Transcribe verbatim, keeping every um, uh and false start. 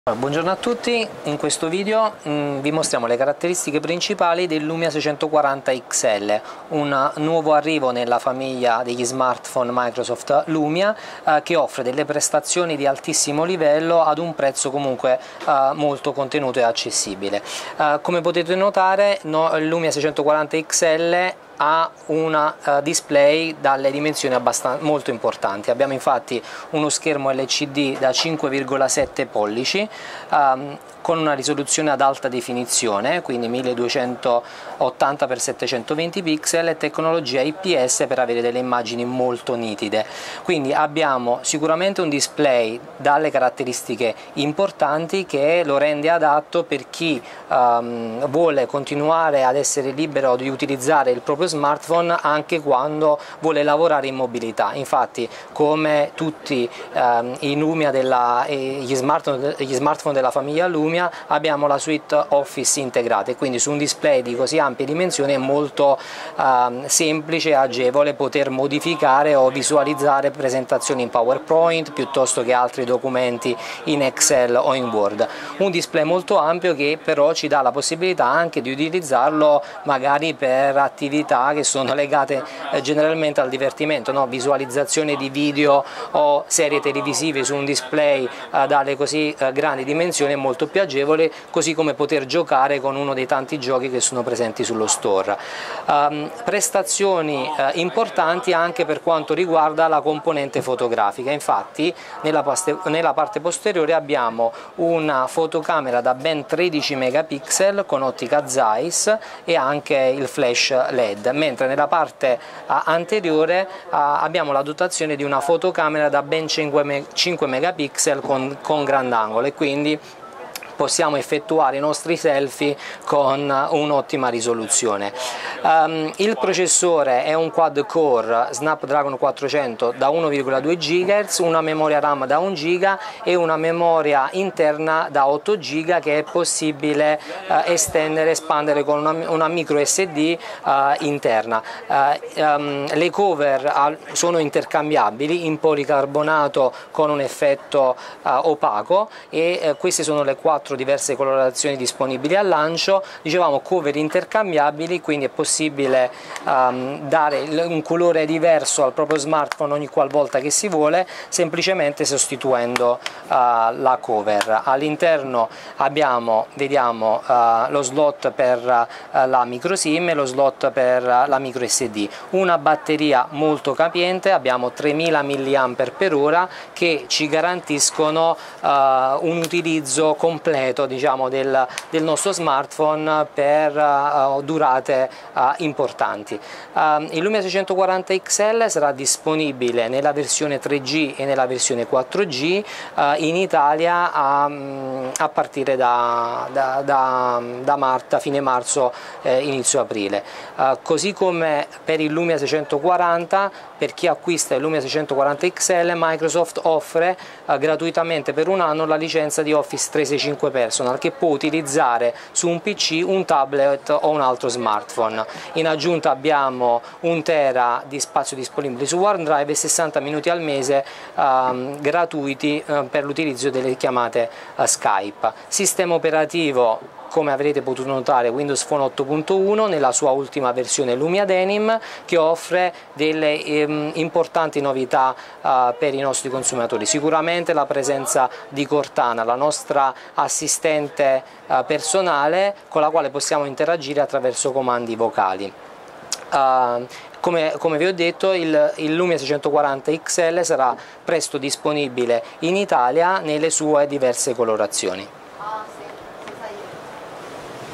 Buongiorno a tutti, in questo video mh, vi mostriamo le caratteristiche principali del Lumia seicentoquaranta X L, un nuovo arrivo nella famiglia degli smartphone Microsoft Lumia eh, che offre delle prestazioni di altissimo livello ad un prezzo comunque eh, molto contenuto e accessibile. Eh, come potete notare, no, il Lumia seicentoquaranta X L ha una uh, display dalle dimensioni abbastanza molto importanti. Abbiamo infatti uno schermo L C D da cinque virgola sette pollici um, con una risoluzione ad alta definizione, quindi milleduecentottanta per settecentoventi pixel e tecnologia I P S per avere delle immagini molto nitide. Quindi abbiamo sicuramente un display dalle caratteristiche importanti che lo rende adatto per chi um, vuole continuare ad essere libero di utilizzare il proprio smartphone anche quando vuole lavorare in mobilità. Infatti, come tutti ehm, i Lumia della, e gli, smartphone, gli smartphone della famiglia Lumia, abbiamo la suite Office integrata e quindi su un display di così ampie dimensioni è molto ehm, semplice e agevole poter modificare o visualizzare presentazioni in PowerPoint piuttosto che altri documenti in Excel o in Word. Un display molto ampio che però ci dà la possibilità anche di utilizzarlo magari per attività che sono legate eh, generalmente al divertimento, no? Visualizzazione di video o serie televisive su un display eh, dalle così eh, grandi dimensioni è molto più agevole, così come poter giocare con uno dei tanti giochi che sono presenti sullo store. Um, prestazioni eh, importanti anche per quanto riguarda la componente fotografica. Infatti nella, nella parte posteriore abbiamo una fotocamera da ben tredici megapixel con ottica Zeiss e anche il flash L E D, mentre nella parte uh, anteriore uh, abbiamo la dotazione di una fotocamera da ben cinque megapixel con, con grandangolo e quindi possiamo effettuare i nostri selfie con un'ottima risoluzione. Um, il processore è un quad core Snapdragon quattrocento da uno virgola due gigahertz, una memoria RAM da un giga e una memoria interna da otto giga che è possibile uh, estendere, espandere con una, una micro S D uh, interna. Uh, um, le cover sono intercambiabili in policarbonato con un effetto uh, opaco e uh, queste sono le quattro diverse colorazioni disponibili al lancio. Dicevamo cover intercambiabili, quindi è possibile um, dare un colore diverso al proprio smartphone ogni qualvolta che si vuole, semplicemente sostituendo uh, la cover. All'interno abbiamo, vediamo, uh, lo slot per uh, la micro SIM e lo slot per uh, la micro S D, una batteria molto capiente, abbiamo tremila milliamperi per ora che ci garantiscono uh, un utilizzo completo, diciamo, del, del nostro smartphone per uh, durate uh, importanti. Uh, il Lumia seicentoquaranta X L sarà disponibile nella versione tre G e nella versione quattro G uh, in Italia a, a partire da, da, da, da, mar da fine marzo, eh, inizio aprile. Uh, così come per il Lumia seicentoquaranta, per chi acquista il Lumia seicentoquaranta X L, Microsoft offre uh, gratuitamente per un anno la licenza di Office trecentosessantacinque Personal che può utilizzare su un P C, un tablet o un altro smartphone. In aggiunta abbiamo un tera di spazio disponibile su OneDrive e sessanta minuti al mese um, gratuiti uh, per l'utilizzo delle chiamate uh, Skype. Sistema operativo, come avrete potuto notare, Windows Phone otto punto uno nella sua ultima versione Lumia Denim, che offre delle ehm, importanti novità eh, per i nostri consumatori. Sicuramente la presenza di Cortana, la nostra assistente eh, personale con la quale possiamo interagire attraverso comandi vocali. Uh, come, come vi ho detto, il, il Lumia seicentoquaranta X L sarà presto disponibile in Italia nelle sue diverse colorazioni.